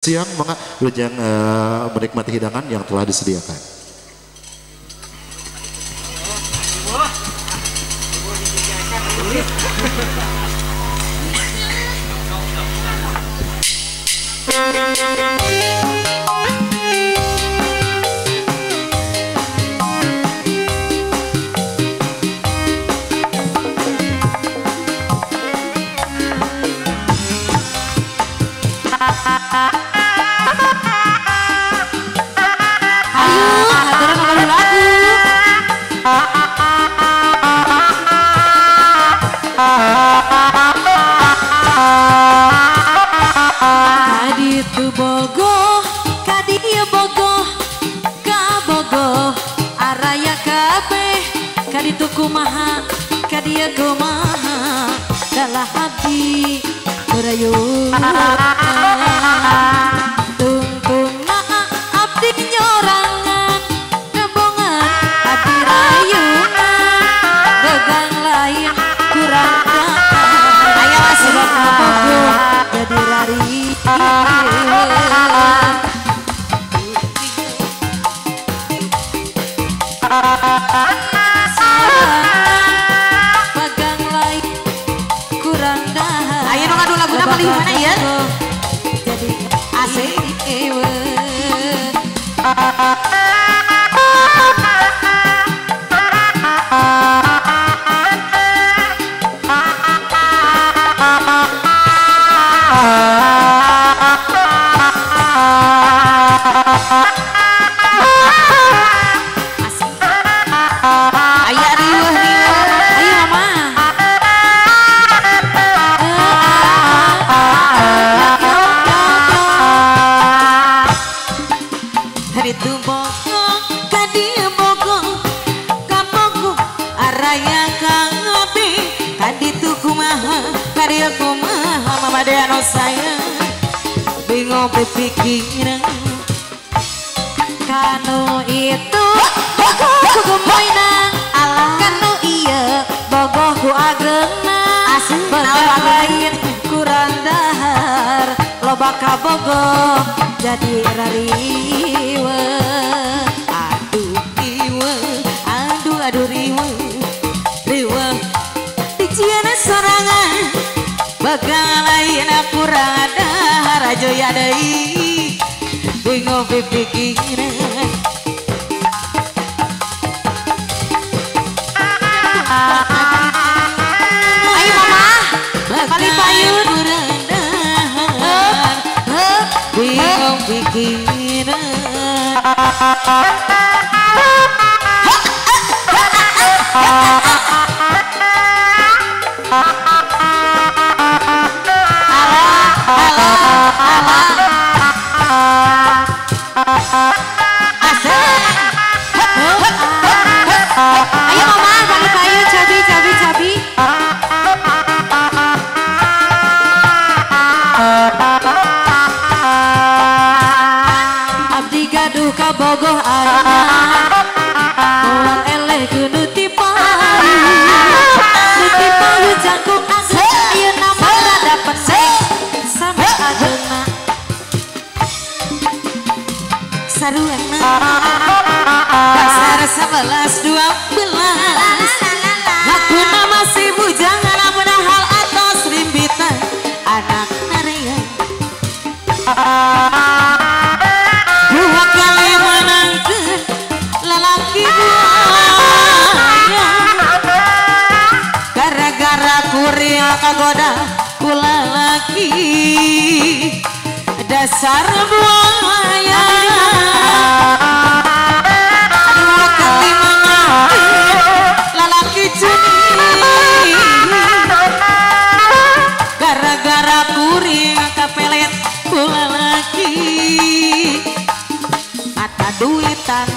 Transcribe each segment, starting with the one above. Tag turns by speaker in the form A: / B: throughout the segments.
A: siang maka lujang menikmati hidangan yang telah disediakan.
B: Kaditu bogoh, kadieu bogoh, ka bogoh, araya kabeh, kaditu kumaha, kadieu kumaha, dalah abdi berayun. Tungtungna abdi nyorangan, ngebongan abdi rayunan, gegang lain kurang dahan, aya sebab bogoh jadi rari. Bagang lain kurang dahan. Ayo dong adu lagu nama di mana ya? Jadi asik. Kaditu bogoh, kadieu bogoh, ka bogoh, araya kang abdi, kaditu kumaha, kadieu kumaha, mamade anu sayang, bingung pipikiran, kanu itu bogoh ku gemoyna, kanu ieu bogoh ku ageuna, bagang lain kurang dahar, loba ka bogoh jadi rariwe. Aduh riwe diciana sorangan, bagang lain kurang ada rajo ya deui, bingung pipikiran. Ayo mama kali payun bingung pikiran. Ayo mama bagi payu cabi. Abdi gaduh ka bogoh ayeuna, moal eleh kudu tipayu, nuti payu jangkung asli ayeuna mah dapat sampai ageuna saruana pasar 11-12 hakuna masih bujangan padahal atos rimbitan anak nareang. Dua kali menangkeun lalaki buaya, gara-gara kuring kagoda ku lalaki dasar buaya. Dua kali menangkeun lalaki cuni, gara-gara kuring kapelet ku lalaki mata duitan.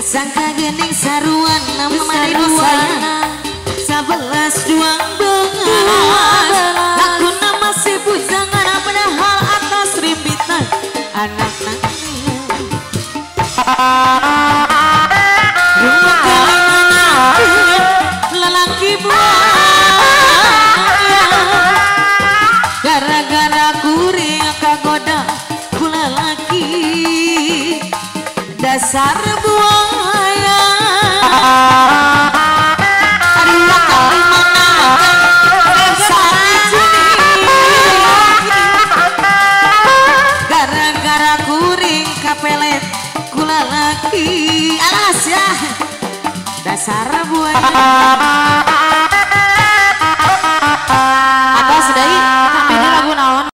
B: Sangka gening saruan nama Marina 11 duang bengas laku nama si bujangan padahal atas rimpitan anak nangnya rumah kalimana lelaki buaya gara-gara kuring kagoda kula laki dasar buaya aduh kalimana gara-gara kuring kapelet kula laki alas ya dasar buaya